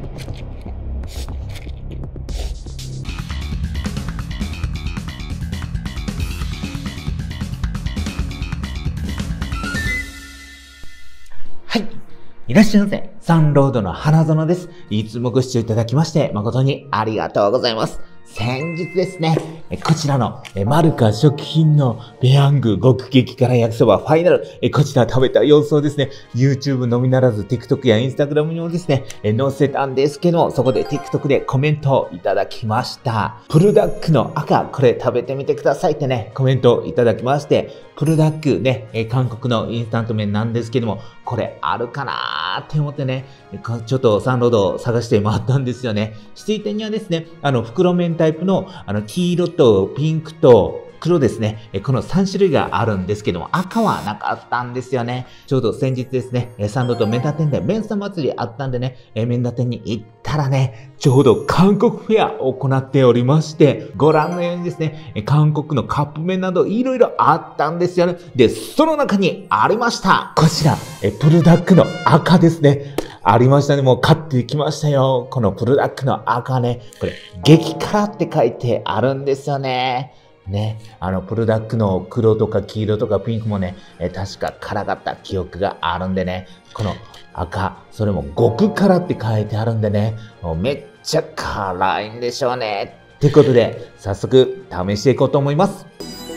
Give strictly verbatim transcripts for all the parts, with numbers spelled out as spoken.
はい。いらっしゃいませ。サンロードの花園です。いつもご視聴いただきまして、誠にありがとうございます。先日ですね、こちらのマルカ食品のペヤング極激辛焼きそばファイナル、こちら食べた様子をですね、YouTube のみならず TikTok や Instagram にもですね、載せたんですけど、そこで TikTok でコメントをいただきました。プルダックの赤、これ食べてみてくださいってね、コメントをいただきまして、プルダックね、韓国のインスタント麺なんですけども、これあるかなーって思ってね、ちょっとサンロードを探して回ったんですよね。指定店にはですね、あの、袋麺タイプの、あの、黄色とピンクと黒ですね。このさん種類があるんですけども、赤はなかったんですよね。ちょうど先日ですね、サンロード麺打店で麺さ祭りあったんでね、麺打店に行ったらね、ちょうど韓国フェアを行っておりまして、ご覧のようにですね、韓国のカップ麺などいろいろあったんですよね。で、その中にありました。こちら、プルダックの赤ですね。ありましたね。もう買ってきましたよ。このプルダックの赤ね。これ、激辛って書いてあるんですよね。ね。あの、プルダックの黒とか黄色とかピンクもね、え確か辛かった記憶があるんでね。この赤、それも極辛って書いてあるんでね。もうめっちゃ辛いんでしょうね。ってことで、早速試していこうと思います。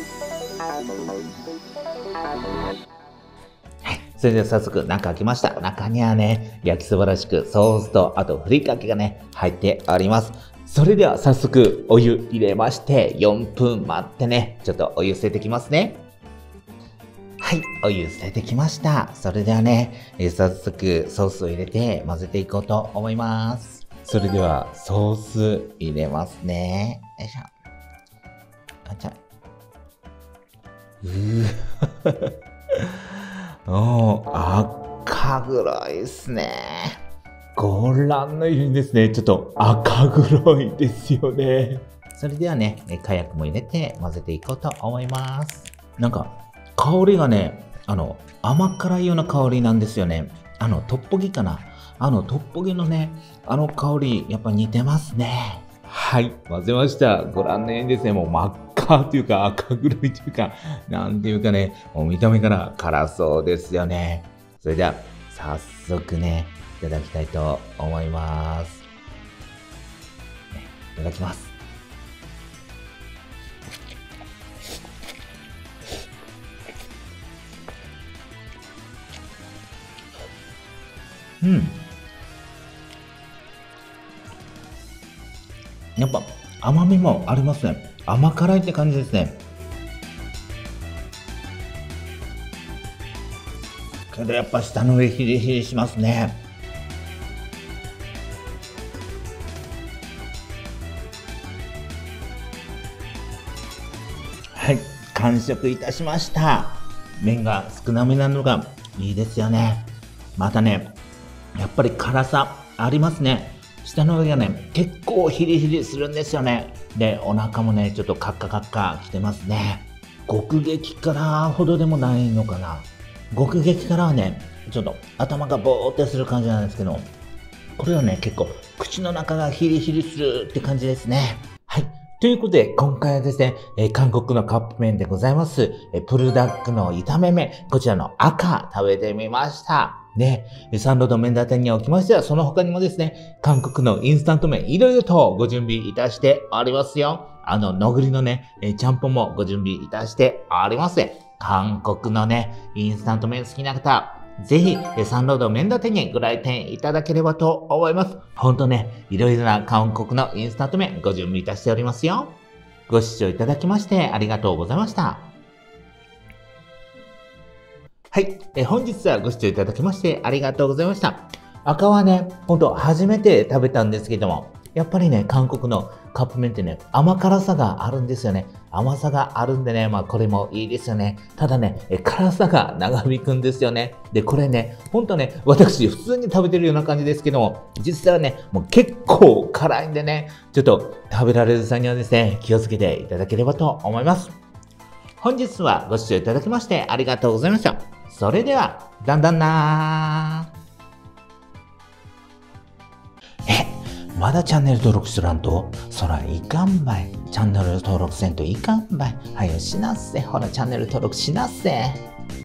それでは早速中開きました。中にはね、焼きそばらしくソースと、あとふりかけがね、入っております。それでは早速お湯入れまして、よんぷん待ってね、ちょっとお湯捨ててきますね。はい、お湯捨ててきました。それではね、早速ソースを入れて混ぜていこうと思います。それではソース入れますね。よいしょ。あちゃ。うーおー、赤黒いですね。ご覧のようにですね、ちょっと赤黒いですよね。それではね、火薬も入れて混ぜていこうと思います。なんか、香りがね、あの、甘辛いような香りなんですよね。あの、トッポギかな。あの、トッポギのね、あの香り、やっぱ似てますね。はい、混ぜました。ご覧のようにですね、もう真っ赤というか赤黒いというか、なんていうかね、もう見た目から辛そうですよね。それでは、早速ね、いただきたいと思います。ね、いただきます。うん。やっぱ甘みもありますね。甘辛いって感じですね。けどやっぱ舌の上ヒリヒリしますね。はい、完食いたしました。麺が少なめなのがいいですよね。またね、やっぱり辛さありますね。舌の上がね、結構ヒリヒリするんですよね。で、お腹もね、ちょっとカッカカッカきてますね。極激辛ほどでもないのかな。極激辛はね、ちょっと頭がボーってする感じなんですけど、これはね、結構口の中がヒリヒリするって感じですね。はい。ということで、今回はですね、えー、韓国のカップ麺でございます、えー、プルダックの炒め麺、こちらの赤食べてみました。ね、サンロード麺打店におきましては、その他にもですね、韓国のインスタント麺、いろいろとご準備いたしておりますよ。あの、のぐりのね、えちゃんぽんもご準備いたしております。韓国のね、インスタント麺好きな方、ぜひ、サンロード麺打店にご来店いただければと思います。ほんとね、いろいろな韓国のインスタント麺ご準備いたしておりますよ。ご視聴いただきましてありがとうございました。はい、え本日はご視聴いただきましてありがとうございました。赤はね、ほんと初めて食べたんですけども、やっぱりね、韓国のカップ麺ってね、甘辛さがあるんですよね。甘さがあるんでね、まあこれもいいですよね。ただね、え辛さが長引くんですよね。で、これね、ほんとね、私普通に食べてるような感じですけども、実際はね、もう結構辛いんでね、ちょっと食べられる際にはですね、気をつけていただければと思います。本日はご視聴いただきましてありがとうございました。それでは、だんだんなー。え、 まだチャンネル登録しとらんと、そらいかんばい。チャンネル登録せんといかんばい。はよしなっせ。ほら、チャンネル登録しなっせ。